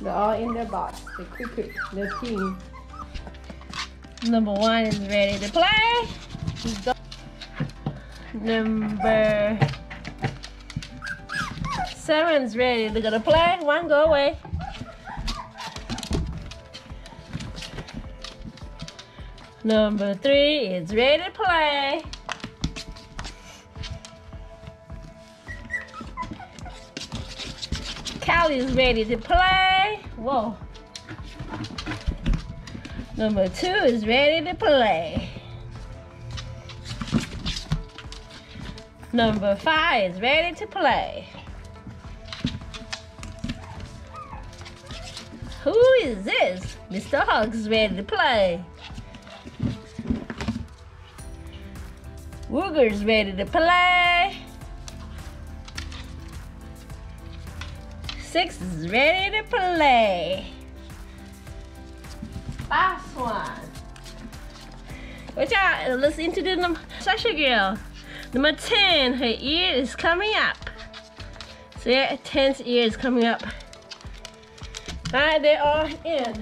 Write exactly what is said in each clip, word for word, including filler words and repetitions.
They're all in their box. The cricket, the team. Number one is ready to play. Number seven is ready to go to play. One, go away. Number three is ready to play. Callie is ready to play. Whoa. Number two is ready to play. Number five is ready to play. Who is this? Mister Hugs is ready to play. Wooger's ready to play. Six is ready to play. Last one. Watch out, let's introduce them. Sasha girl. Number ten, her ear is coming up. So yeah, ten's ear is coming up. Alright, they're all in.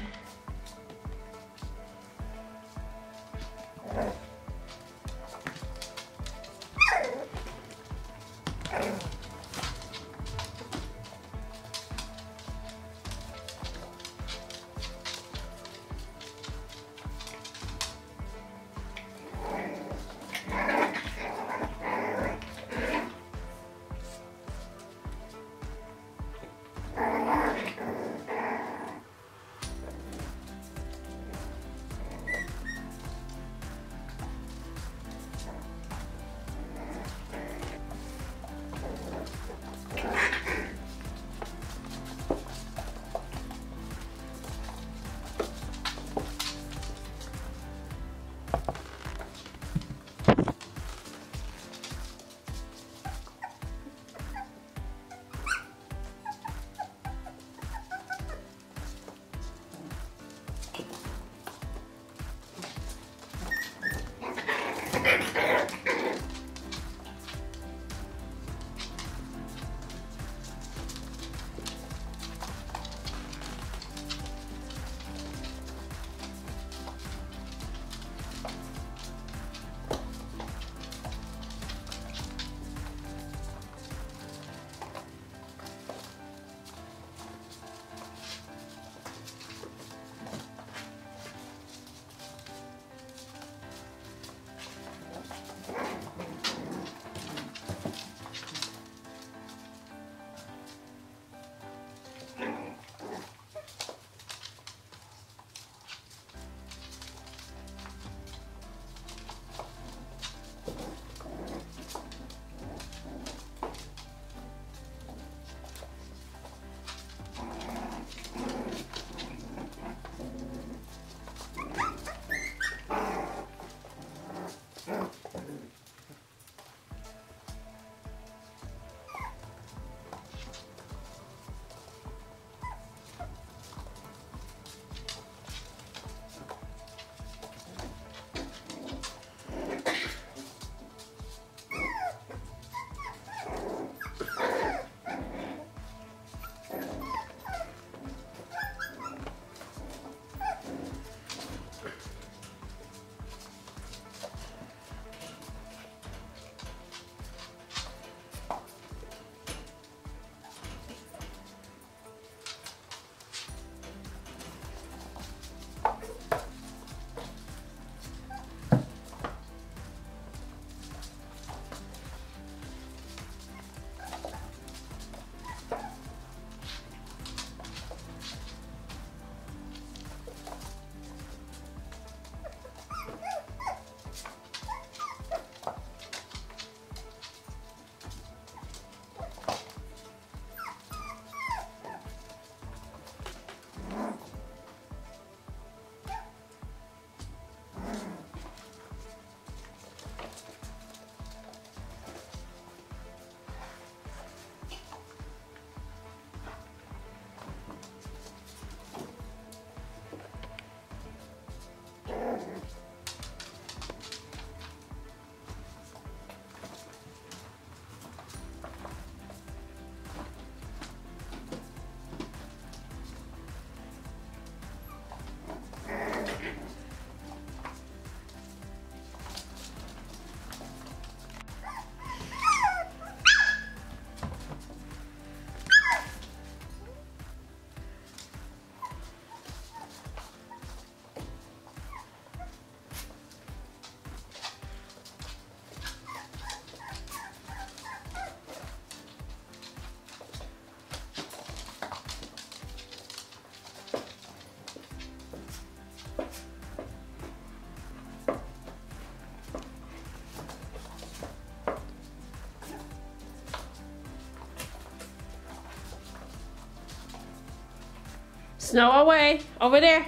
Snow away. Over there.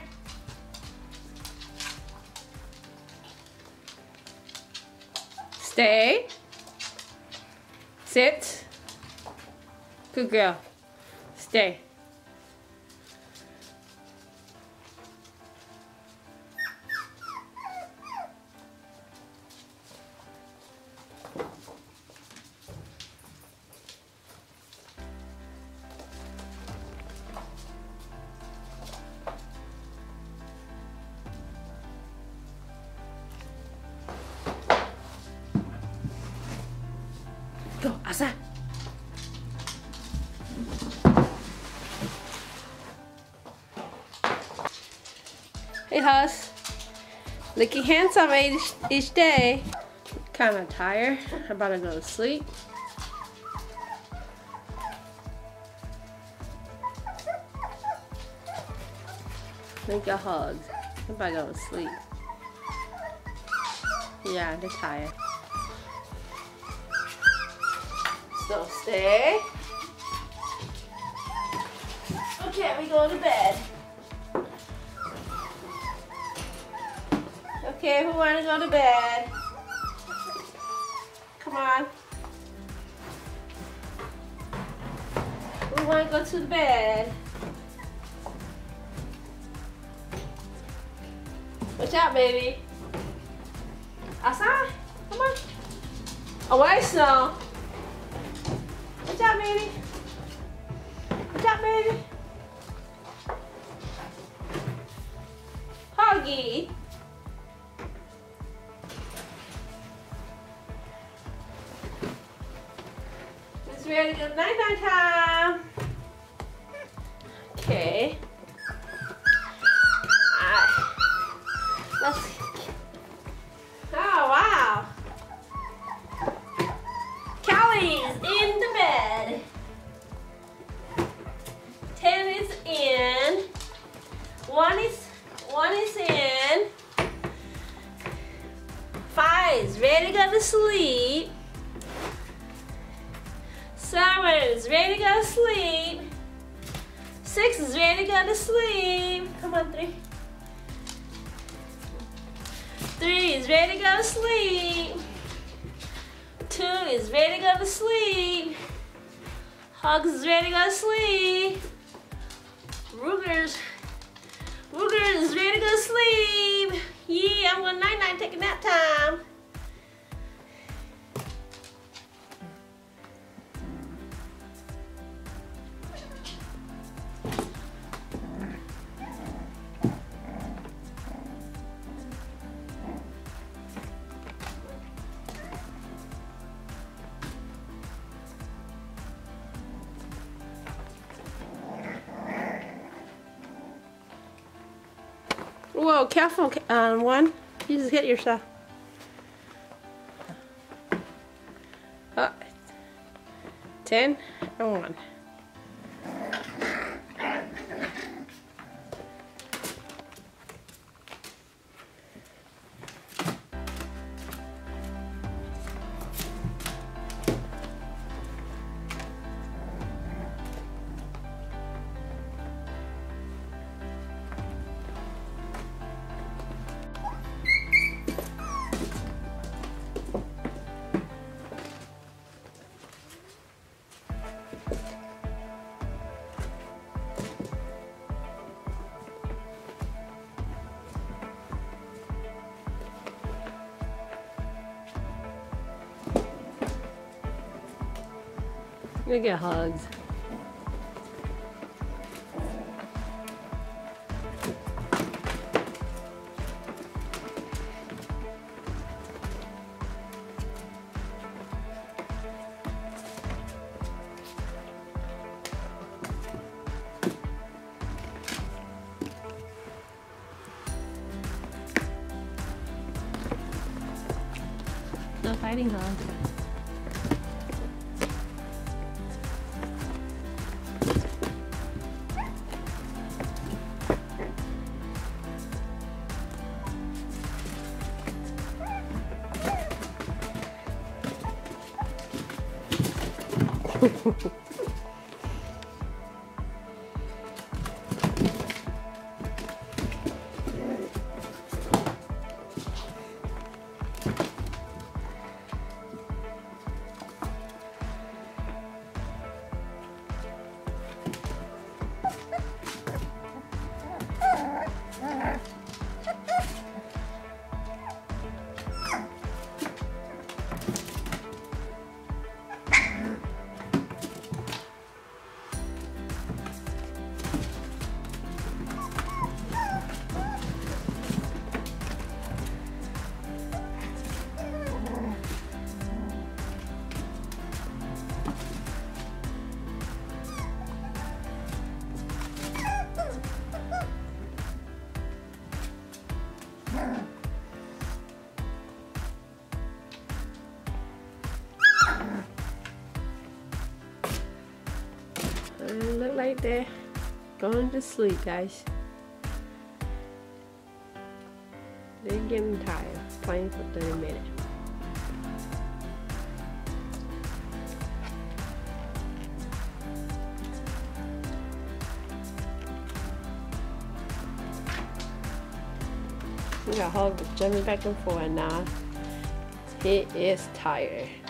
Stay. Sit. Good girl. Stay. Go outside. Hey, Huss. Looking handsome each, each day. Kind of tired. I'm about to go to sleep. Make a hug. I'm about to go to sleep. Yeah, they're tired. So stay. Okay, we go to bed. Okay, who wanna go to bed? Come on. Who wanna go to the bed? Watch out, baby. Outside. Come on. Away, Snow. Watch out, baby. Watch out, baby. Huggy. It's ready to go night night time. Okay. Alright. Let's. Oh wow. Kelly's in the bed. Ten is in. One is one is in. Five is ready to go to sleep. Seven is ready to go to sleep. Six is ready to go to sleep. Come on, three. Three is ready to go to sleep. Two is ready to go to sleep. Hugs is ready to go to sleep. Ruger's, Ruger is ready to go to sleep. Yeah, I'm going night night, take a nap time. Whoa, careful on um, one. You just hit yourself. Oh, ten and one. You'll get hugs. No fighting hugs. It look like they're going to sleep, guys. They're getting tired playing for thirty minutes. We got Hog jumping back and forth now. He is tired.